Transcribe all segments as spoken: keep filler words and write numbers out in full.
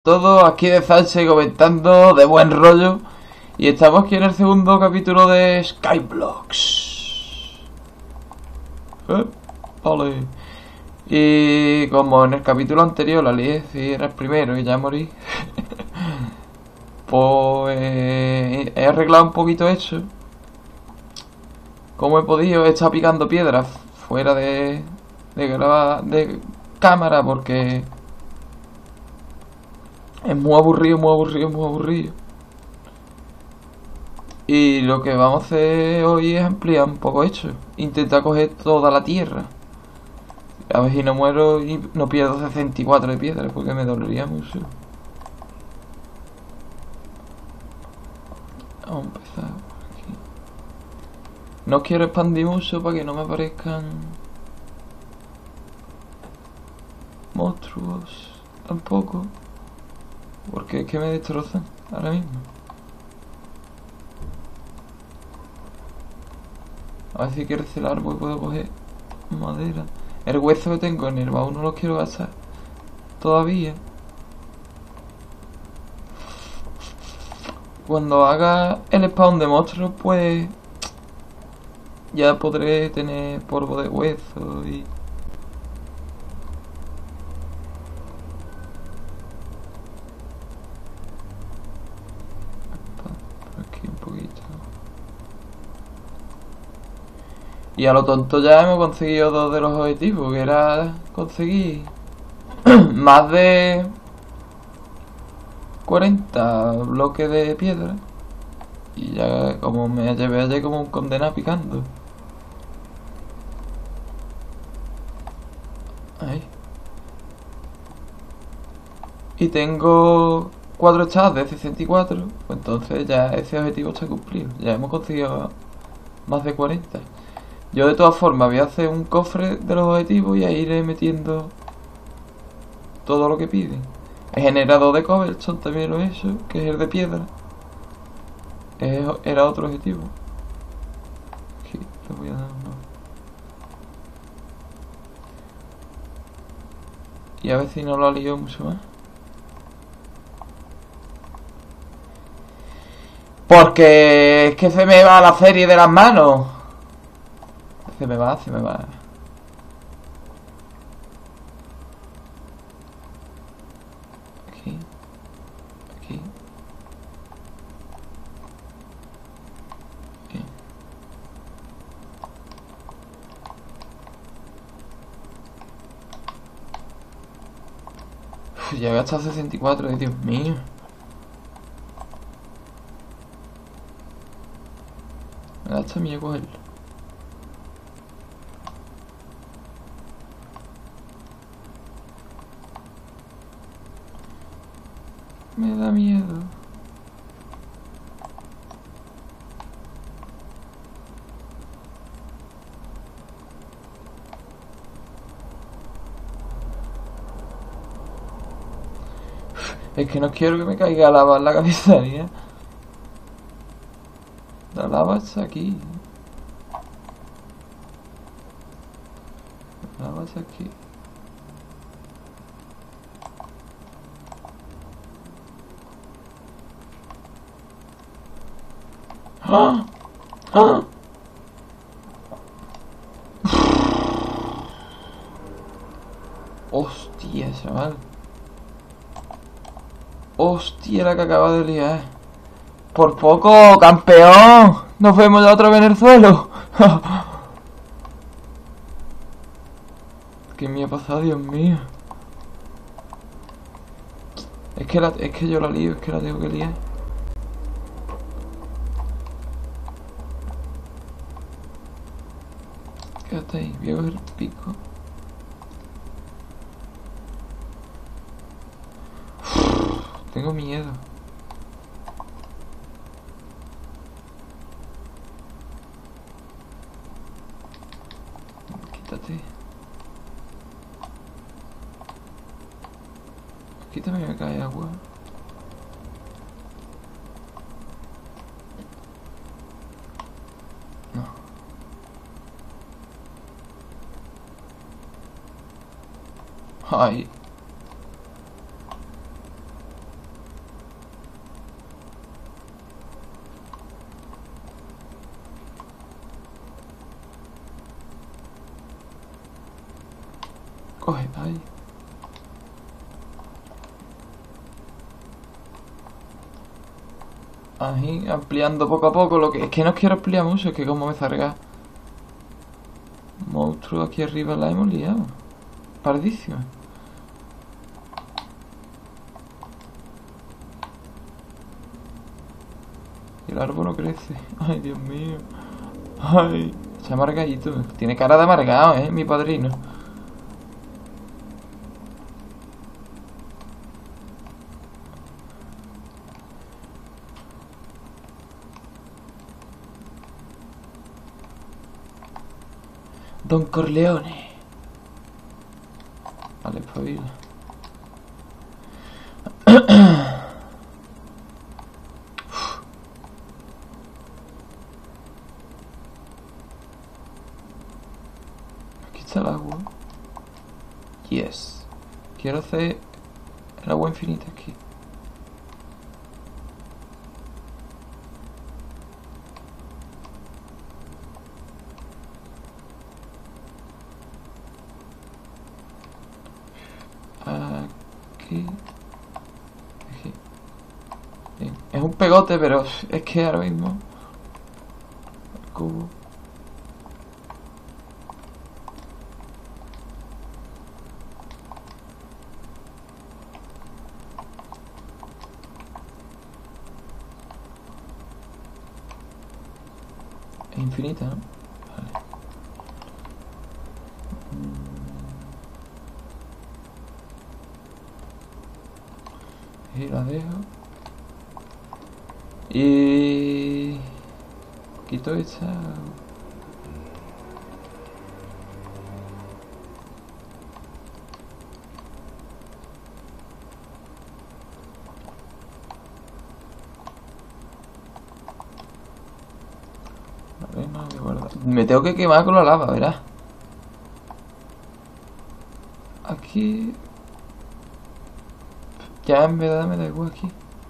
Todo aquí de Sánchez comentando de buen rollo. Y estamos aquí en el segundo capítulo de Skyblocks. ¿Eh? Vale. Y como en el capítulo anterior la lié, si era el primero y ya morí. Pues he arreglado un poquito eso. Como he podido, he estado picando piedras fuera de, de, graba, de cámara porque es muy aburrido, muy aburrido, muy aburrido. Y lo que vamos a hacer hoy es ampliar un poco esto. Intentar coger toda la tierra. A ver si no muero y no pierdo sesenta y cuatro de piedra, porque me dolería mucho. Vamos a empezar por aquí. No quiero expandir mucho para que no me aparezcan monstruos tampoco. Porque es que me destrozan ahora mismo. A ver si crece el árbol y puedo coger madera. El hueso que tengo en el baúl no lo quiero gastar todavía. Cuando haga el spawn de monstruos, pues ya podré tener polvo de hueso y... Por aquí un poquito. Y a lo tonto ya hemos conseguido dos de los objetivos, que era conseguir más de cuarenta bloques de piedra. Y ya como me llevé ayer como un condenado picando. Ahí. Y tengo cuatro chats de sesenta y cuatro, pues entonces ya ese objetivo está cumplido. Ya hemos conseguido más de cuarenta. Yo de todas formas voy a hacer un cofre de los objetivos y ahí iré metiendo todo lo que piden. El generador de cobblestone también lo he hecho, que es el de piedra. Es, era otro objetivo. Aquí le voy a dar uno. Y a ver si no lo ha liado mucho más. Porque es que se me va la serie de las manos. Se me va, se me va. Aquí. Aquí. Aquí. Uf, ya voy hasta sesenta y cuatro, Dios mío. Me da hasta miedo cogerlo. Me da miedo. Es que no quiero que me caiga lava en la cabeza, ¿eh? La lava está aquí. La lava está aquí. ¡Ah! ¡Ah! Hostia, chaval. Hostia, la que acaba de liar. Por poco, campeón. Nos vemos ya otra vez en el suelo. ¿Qué me ha pasado, Dios mío? Es que, la, es que yo la lío, es que la tengo que liar. Quédate ahí, voy a coger el pico. Tengo miedo. Quítate. Aquí también me cae agua. No. Ay. Coge, ahí. Ahí, ampliando poco a poco. Lo que es que no quiero ampliar mucho, es que como me zarga. Monstruo aquí arriba la hemos liado. Pardísima. El árbol no crece. Ay, Dios mío. Ay, se ha amargadito. Tiene cara de amargado, eh, mi padrino. Don Corleone. Vale, espabila. Aquí está el agua. Yes. Quiero hacer el agua infinita aquí. Aquí. Aquí. Bien. Es un pegote, pero es que ahora mismo el cubo. Es infinita, ¿no? Vale. Y la dejo. Y quito esta. Vale, no, voy a guardar. Me tengo que quemar con la lava, verás. Aquí. Ya en verdad me da igual aquí.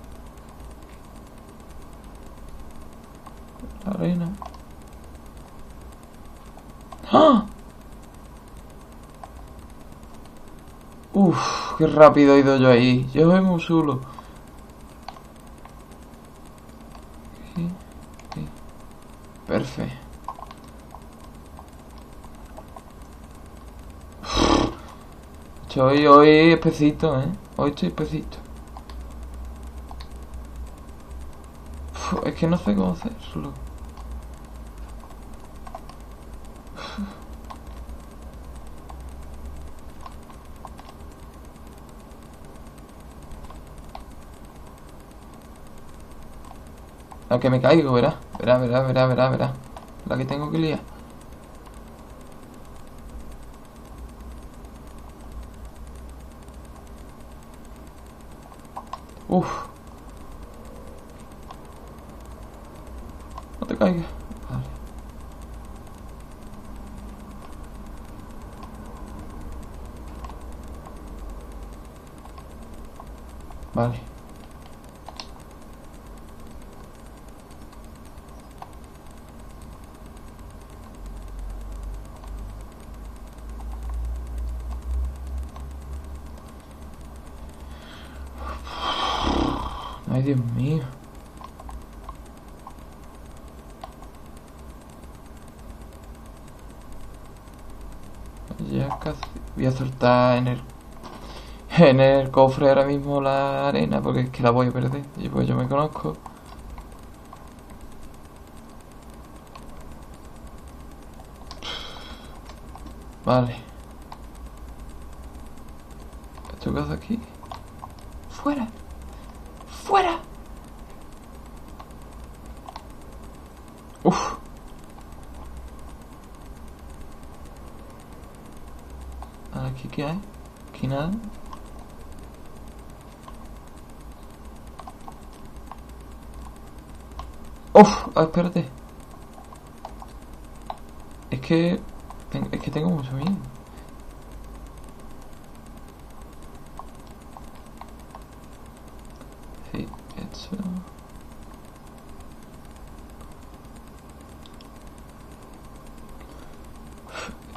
La arena. ¡Ah! Uf, qué rápido he ido yo ahí. Yo soy muy chulo. Aquí, aquí. Perfecto. Hoy, hoy espesito, ¿eh? Hoy estoy espesito. Uf, es que no sé cómo hacerlo. La que me caigo, verá. Verá, verá, verá, verá, verá. La que tengo que liar. Uf. No te caigas. Vale. Vale. Ay, Dios mío. Ya casi. Voy a soltar en el en el cofre ahora mismo la arena porque es que la voy a perder. Y pues yo me conozco. Vale. ¿Esto qué hace aquí? ¡Fuera! ¡Fuera! Uf. ¿Aquí qué hay? Aquí nada. Uf, ah, espérate. Es que... Es que tengo mucho miedo. Sí, eso...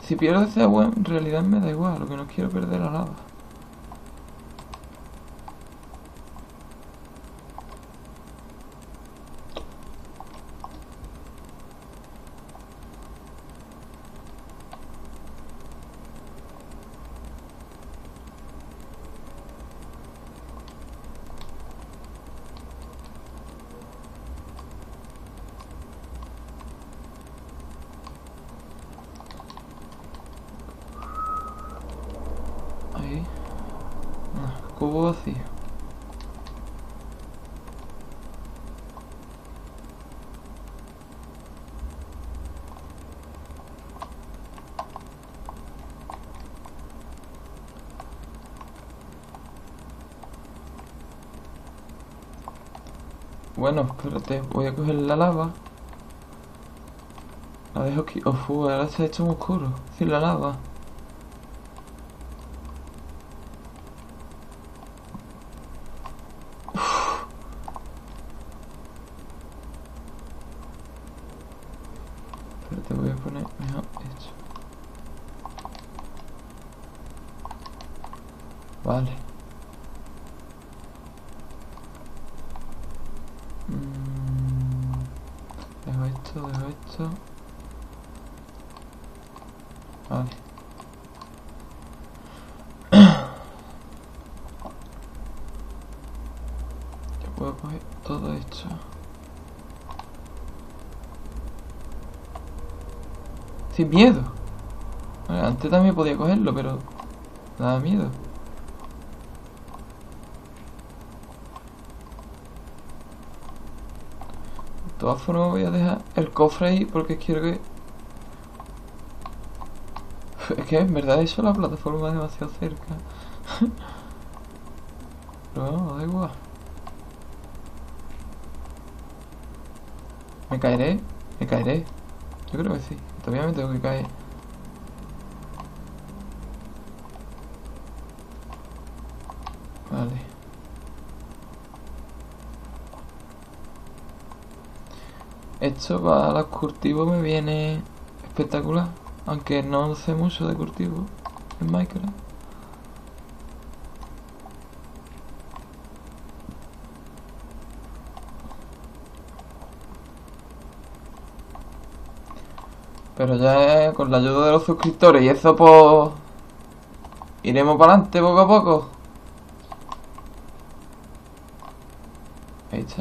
Si pierdo ese agua, en realidad me da igual. Lo que no quiero perder la lava. Ahí. Ah, cubo vacío. Bueno, espérate, voy a coger la lava. La dejo aquí. Uf, ahora se ha hecho muy oscuro. Sin la lava. Espérate, voy a poner mejor esto. Vale. Mm, dejo esto, dejo esto. Vale. Ya puedo coger todo esto. Sin miedo. Vale, antes también podía cogerlo, pero me daba miedo. De todas formas voy a dejar el cofre ahí porque quiero que... Es que en verdad eso la plataforma es demasiado cerca. Pero no, da igual. ¿Me caeré? ¿Me caeré? Yo creo que sí. Todavía me tengo que caer. Vale. Esto para los cultivos me viene espectacular. Aunque no sé mucho de cultivo en Minecraft. Pero ya con la ayuda de los suscriptores y eso pues... iremos para adelante poco a poco. Ahí está.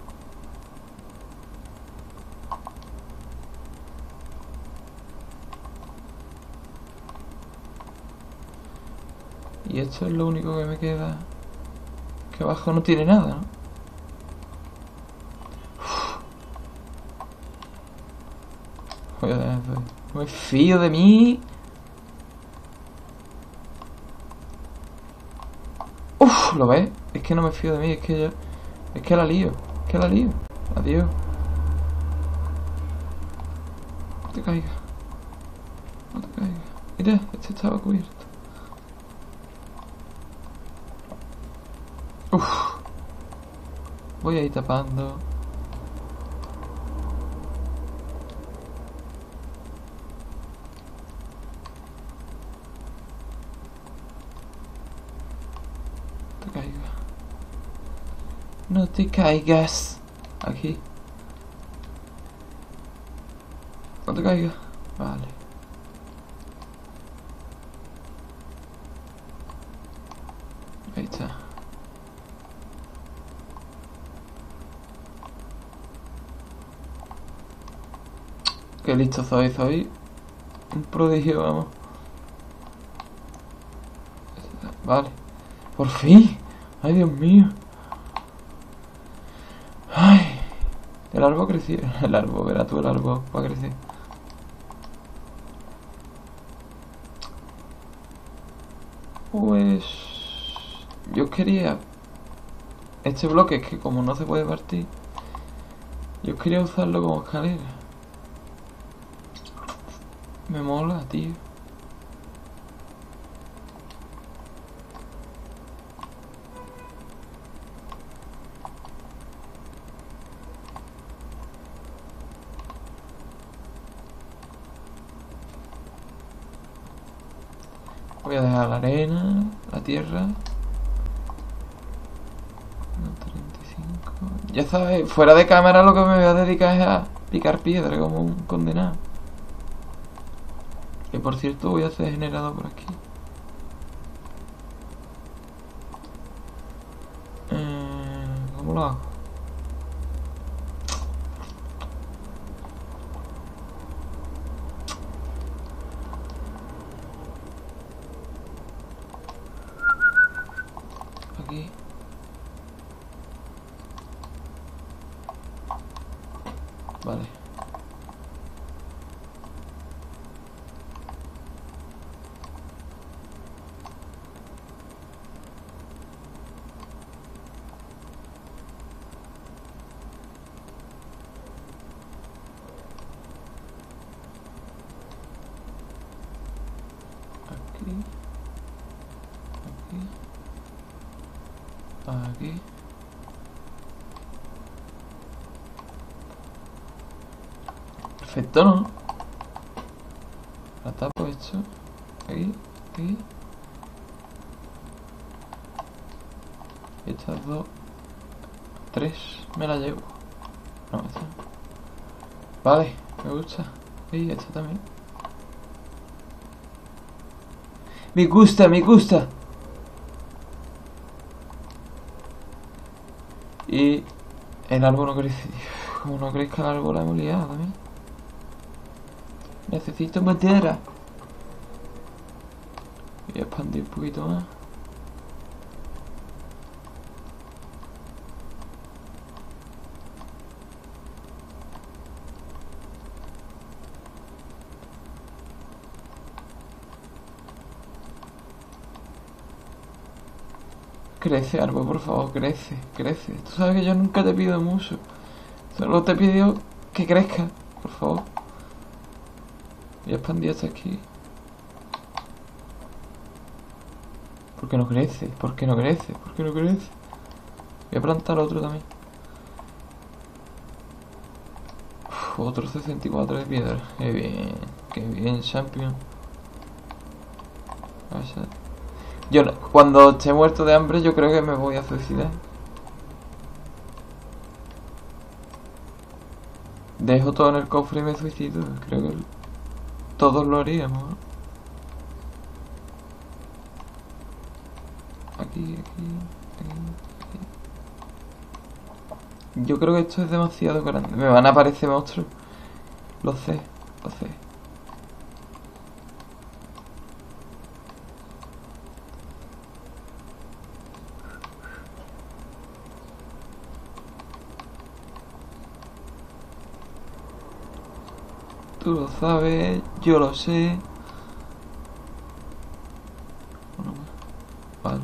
Y esto es lo único que me queda. Que abajo no tiene nada, ¿no? Joder, no me fío de mí. Uf, ¿lo ves? Es que no me fío de mí, es que yo... Es que la lío, es que la lío. Adiós. No te caigas. No te caigas. Mira, este estaba cubierto. Uf. Voy a ir tapando. No te caigas. No te caigas. Aquí. No te caigas. Vale. Ahí está. Qué listo soy, soy un prodigio, vamos. Vale. Por fin. Ay, Dios mío. Ay. El árbol creció. El árbol, verás tú, el árbol va a crecer. Pues... yo quería... Este bloque es que como no se puede partir, yo quería usarlo como escalera. Me mola, tío. Voy a dejar la arena, la tierra. treinta y cinco. Ya sabes, fuera de cámara lo que me voy a dedicar es a picar piedra como un condenado. Que por cierto voy a hacer generado por aquí. Eh, ¿Cómo lo hago? Aquí. Vale. Aquí. Aquí. Aquí. Perfecto, ¿no? La tapo hecho. Aquí, aquí. Estas dos. Tres. Me la llevo. No, esta. Vale, me gusta. Y esta también. Me gusta, me gusta. Y el árbol no crece. Como no crezca el árbol la hemos liado también. Necesito madera. Voy a expandir un poquito más. Crece, árbol, por favor, crece, crece. Tú sabes que yo nunca te pido mucho. Solo te pido que crezca, por favor. Voy a expandir hasta aquí. ¿Por qué no crece? ¿Por qué no crece? ¿Por qué no crece? Voy a plantar otro también. Uf, otro sesenta y cuatro de piedra. Qué bien, qué bien, champion. Vaya. Yo, cuando esté muerto de hambre, yo creo que me voy a suicidar. Dejo todo en el cofre y me suicido. Creo que todos lo haríamos, ¿no? Aquí, aquí, aquí, aquí. Yo creo que esto es demasiado grande. Me van a aparecer monstruos. Lo sé, lo sé. Tú lo sabes, yo lo sé. Bueno, vale.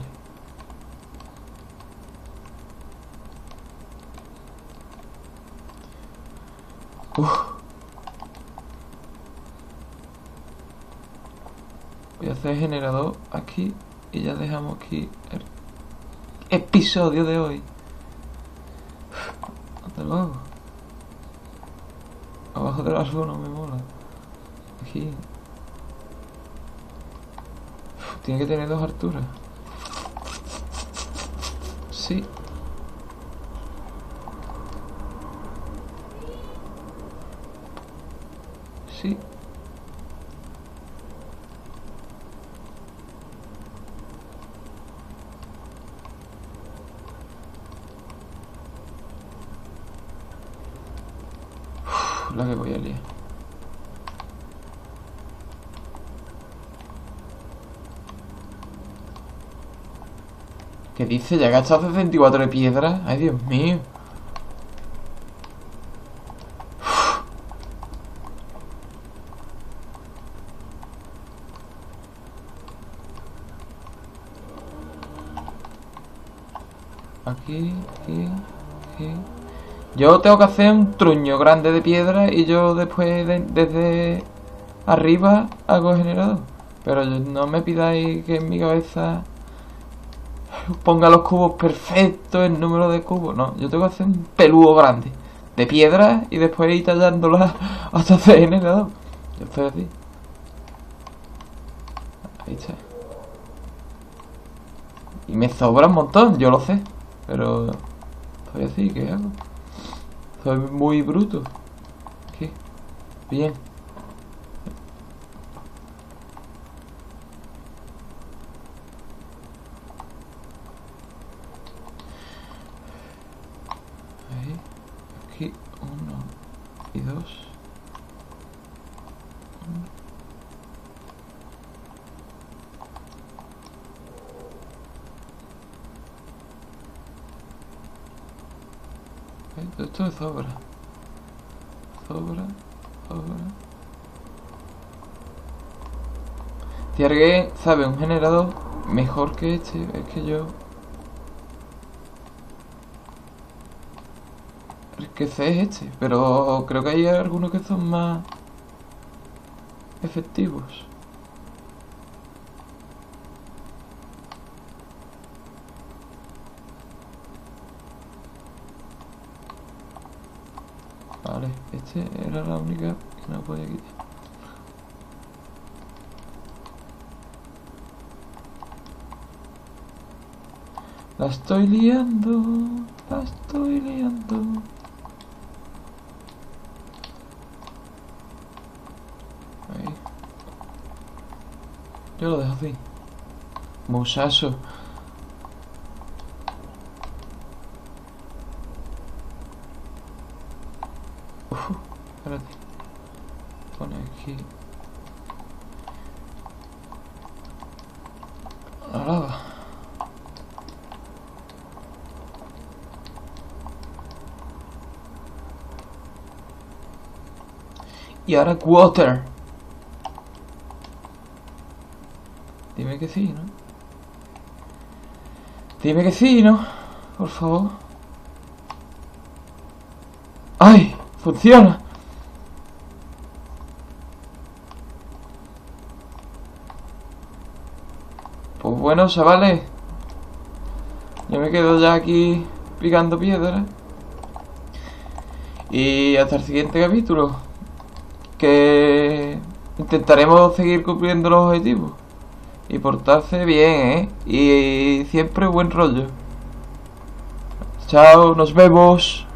Uf. Voy a hacer generador aquí y ya dejamos aquí el episodio de hoy. Hasta luego. Abajo del árbol no me mola. Aquí. Uf, tiene que tener dos alturas. Sí. Sí. Uf, la que voy a liar. ¿Qué dice? ¿Ya he gastado sesenta y cuatro de piedra? Ay, Dios mío. Aquí, aquí, aquí. Yo tengo que hacer un truño grande de piedra y yo después de, desde arriba hago generador. Pero no me pidáis que en mi cabeza ponga los cubos perfectos, el número de cubos. No, yo tengo que hacer un peludo grande de piedra y después ir tallándola hasta hacer generador. Yo estoy así. Ahí está. Y me sobra un montón, yo lo sé. Pero... Soy así, ¿qué hago? Soy muy bruto. ¿Qué? Bien. Ahí. Aquí. Uno. Y dos. Esto es sobra. Sobra. Sobra. Si alguien sabe un generador mejor que este, es que yo... El que sé es este, pero creo que hay algunos que son más efectivos. Vale, este era la única que no podía quitar. La estoy liando, la estoy liando. Ahí. Yo lo dejo así. Muchacho. Uf, espérate. Pone aquí. La lava. Y ahora water. Dime que sí, ¿no? Dime que sí, ¿no? Por favor. ¡Ay! ¡Funciona! Pues bueno, chavales. Yo me quedo ya aquí picando piedras. Y hasta el siguiente capítulo. Que intentaremos seguir cumpliendo los objetivos. Y portarse bien, ¿eh? Y siempre buen rollo. Chao, nos vemos.